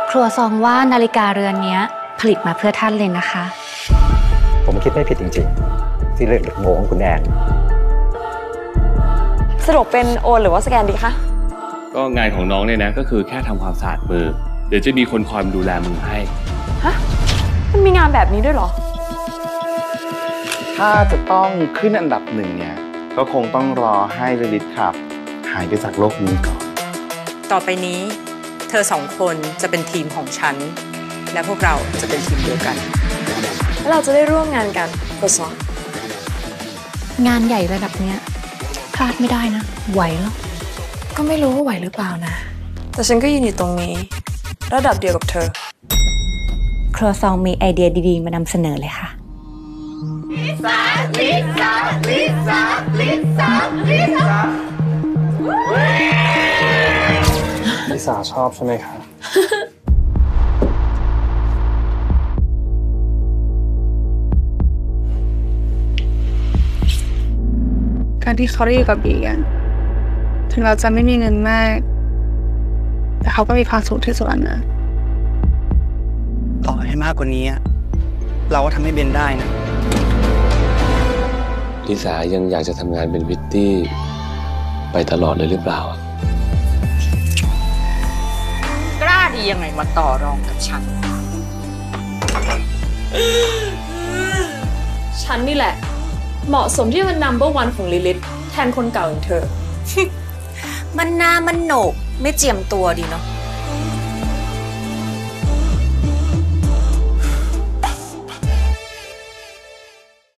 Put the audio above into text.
ครัวซองว่านาฬิกาเรือนนี้ผลิตมาเพื่อท่านเลยนะคะผมคิดไม่ผิดจริงๆที่เลือกโง่ของคุณแอนสรุปเป็นโอนหรือว่าสแกนดีคะก็งานของน้องเนี่ยนะก็คือแค่ทำความสะอาดมือเดี๋ยวจะมีคนคอยดูแลมือให้ฮะมันมีงานแบบนี้ด้วยเหรอถ้าจะต้องขึ้นอันดับหนึ่งเนี่ยก็คงต้องรอให้ลิลิตครับหายไปจากโลกนี้ก่อนต่อไปนี้เธอสองคนจะเป็นทีมของฉันและพวกเราจะเป็นทีมเดียวกันแล้วเราจะได้ร่วมงานกันครัวซองงานใหญ่ระดับเนี้ยพลาดไม่ได้นะไหวแล้วก็ไม่รู้ว่าไหวหรือเปล่านะแต่ฉันก็ยืนอยู่ตรงนี้ระดับเดียวกับเธอครัวซองมีไอเดียดีๆมานำเสนอเลยค่ะลิซ่าลิซ่าลิซ่าลิซ่าลิซ่าลิซ่าชอบใช่ไหมคะการที่เขาได้อยู่กับบีกันถึงเราจะไม่มีเงินมากแต่เขาก็มีความสุขที่สุดนะต่อให้มากกว่านี้เราก็ทำให้เบนได้นะลิสายังอยากจะทำงานเป็นพิตตี้ไปตลอดเลยหรือเปล่ากล้าดียังไงมาต่อรองกับฉันฉันนี่แหละเหมาะสมที่เป็น number one ของลิลิตแทนคนเก่าอย่างเธอมันหน้ามันโหนกไม่เจียมตัวดีเนาะ